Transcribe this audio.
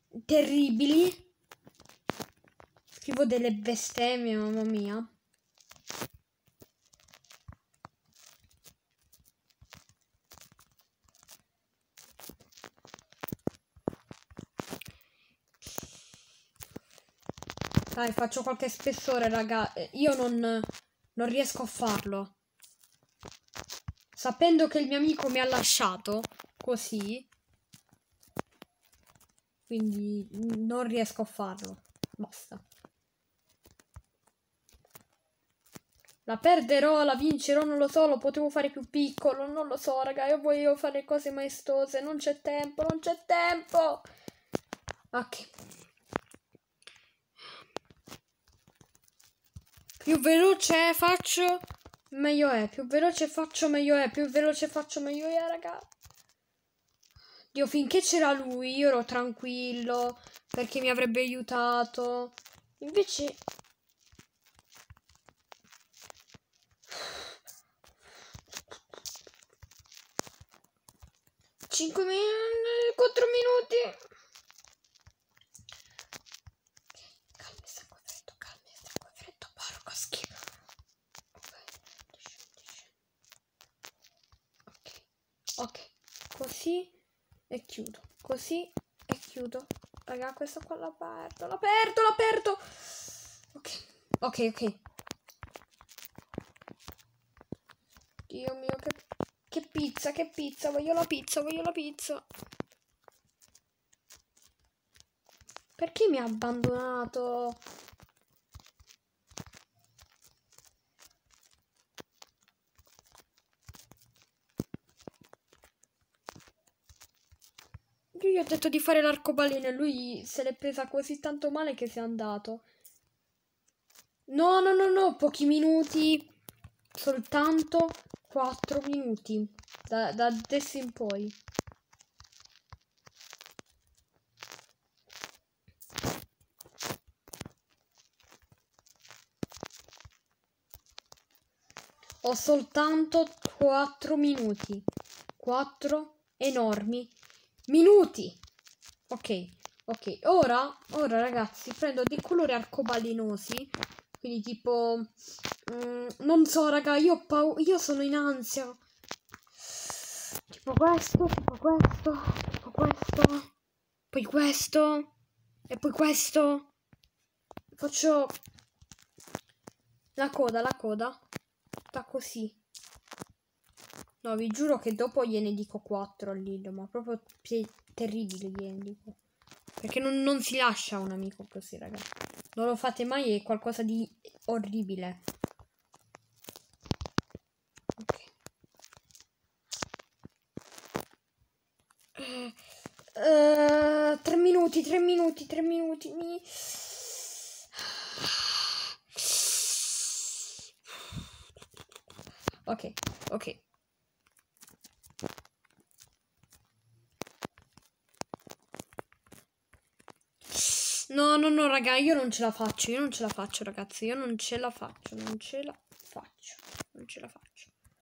terribili. Scrivo delle bestemmie, mamma mia. Dai, faccio qualche spessore, raga. Io non riesco a farlo. Sapendo che il mio amico mi ha lasciato così. Quindi non riesco a farlo. Basta. La perderò, la vincerò, non lo so, lo potevo fare più piccolo, non lo so, raga, io voglio fare cose maestose, non c'è tempo, non c'è tempo. Ok. Più veloce faccio, meglio è. Più veloce faccio, meglio è. Più veloce faccio, meglio è, raga. Dio, finché c'era lui, io ero tranquillo, perché mi avrebbe aiutato. Invece... 5 minuti, 4 minuti. Calma, sangue freddo, porco schifo. Ok, così e chiudo. Così e chiudo. Raga, questo qua l'ho aperto. Ok. Dio mio, che pizza. Voglio la pizza. Perché mi ha abbandonato? Io gli ho detto di fare l'arcobaleno e lui se l'è presa così tanto male che si è andato. No, pochi minuti. Soltanto 4 minuti. Da adesso in poi. Ho soltanto 4 minuti. 4 enormi minuti. Ok. Ora ragazzi, prendo dei colori arcobalenosi. Quindi tipo... non so, raga, io sono in ansia. Tipo questo. Poi questo. E poi questo. Faccio... La coda. Sta così. No, vi giuro che dopo gliene dico 4 al Lido, ma proprio terribile gliene dico. Perché non si lascia un amico così, ragazzi. Non lo fate mai, è qualcosa di orribile. Ok. 3 minuti. Ok. No, raga, io non ce la faccio, ragazzi. Io non ce la faccio.